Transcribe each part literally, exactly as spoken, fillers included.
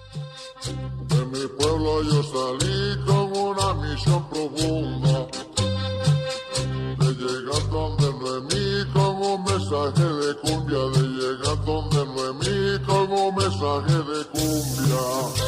De mi pueblo yo salí con una misión profunda, de llegar donde Noemí con un mensaje de cumbia, de llegar donde Noemí con un mensaje de cumbia.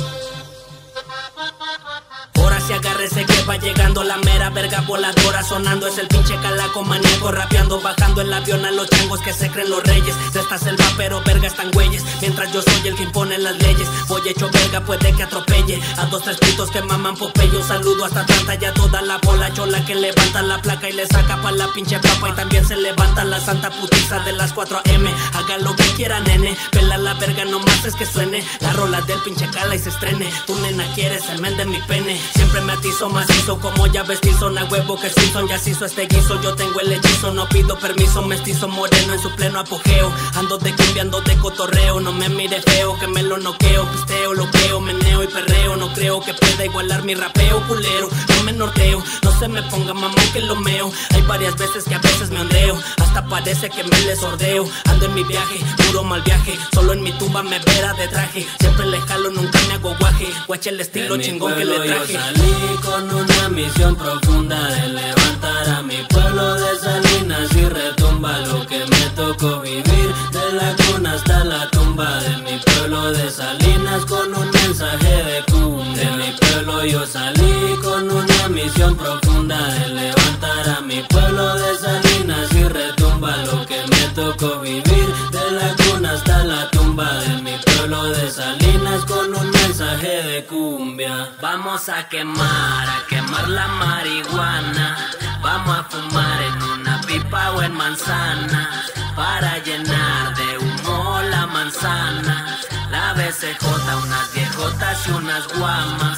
Si agárrese que va llegando la mera verga voladora. Sonando es el pinche calaco maníaco, rapeando, bajando el avión a los changos que se creen los reyes de esta selva, pero verga están güeyes. Mientras yo soy el que impone las leyes, voy hecho verga, puede que atropelle a dos tres pitos que maman Popeye. Un saludo hasta Atlanta y a toda la bola chola que levanta la placa y le saca pa' la pinche papa. Y también se levanta la santa putiza de las cuatro a eme. Haga lo que quiera, nene, pela la verga nomás es que suene la rola del pinche cala y se estrene. Tu nena quiere semen de mi pene, siempre me atizo macizo como ya vestizo. Na huevo que Simpson ya se hizo este guiso. Yo tengo el hechizo, no pido permiso. Mestizo moreno en su pleno apogeo. Ando de cumbia, ando de cotorreo. No me mire feo que me lo noqueo. Pisteo, loqueo, meneo y perreo. No creo que pueda igualar mi rapeo culero. No me norteo, no se me ponga mamón que lo meo. Hay varias veces que a veces me ondeo, hasta parece que me le sordeo. Ando en mi viaje, puro mal viaje. Solo en mi tumba me verá de traje. Siempre le jalo, nunca me hago guaje. Guache el estilo chingón que le traje. Con una misión profunda de levantar a mi pueblo de Salinas y retumba lo que me tocó vivir, de la cuna hasta la tumba de mi pueblo de Salinas con un mensaje de cumbia. De mi pueblo yo salí con una misión profunda de levantar a mi pueblo de Salinas y retumba lo que me tocó vivir, de la cuna hasta la tumba de mi pueblo de Salinas con un mensaje de cumbia. Vamos a quemar, a quemar la marihuana. Vamos a fumar en una pipa o en manzana, para llenar de humo la manzana. La B C J, unas viejotas y unas guamas.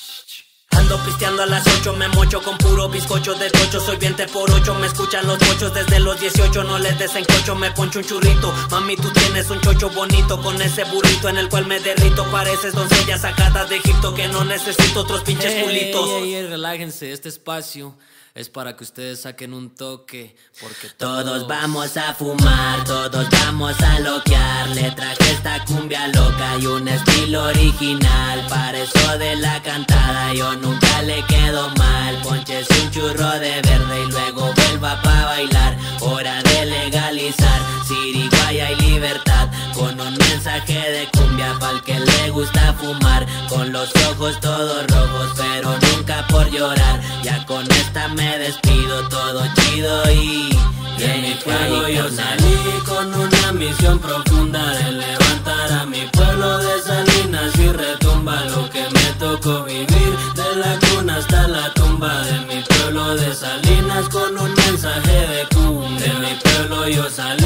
Ando pisteando a las ocho, me mocho con puro bizcocho de tocho. Soy veinte por ocho, me escuchan los pochos desde los dieciocho. No les desencocho, me poncho un churrito. Mami, tú tienes un chocho bonito, con ese burrito en el cual me derrito. Pareces doncella sacada de Egipto, que no necesito otros pinches hey, pulitos. Ey, ey, ey, relájense, este espacio es para que ustedes saquen un toque, porque todos, todos vamos a fumar, todos vamos a loquear. Le traje esta cumbia loca y un estilo original. Para eso de la cantada yo nunca le quedo mal. Ponchese un churro de verde y luego vuelva pa' bailar. Hora de legalizar, Siriguaya y libertad, con un mensaje de cumbia pa'l que le gusta fumar. Con los ojos todos rojos, pero nunca por llorar. Ya con esta me me despido, todo chido y de mi pueblo yo salí con una misión profunda de levantar a mi pueblo de Salinas y retumba lo que me tocó vivir, de la cuna hasta la tumba de mi pueblo de Salinas con un mensaje de cumbia. De mi pueblo yo salí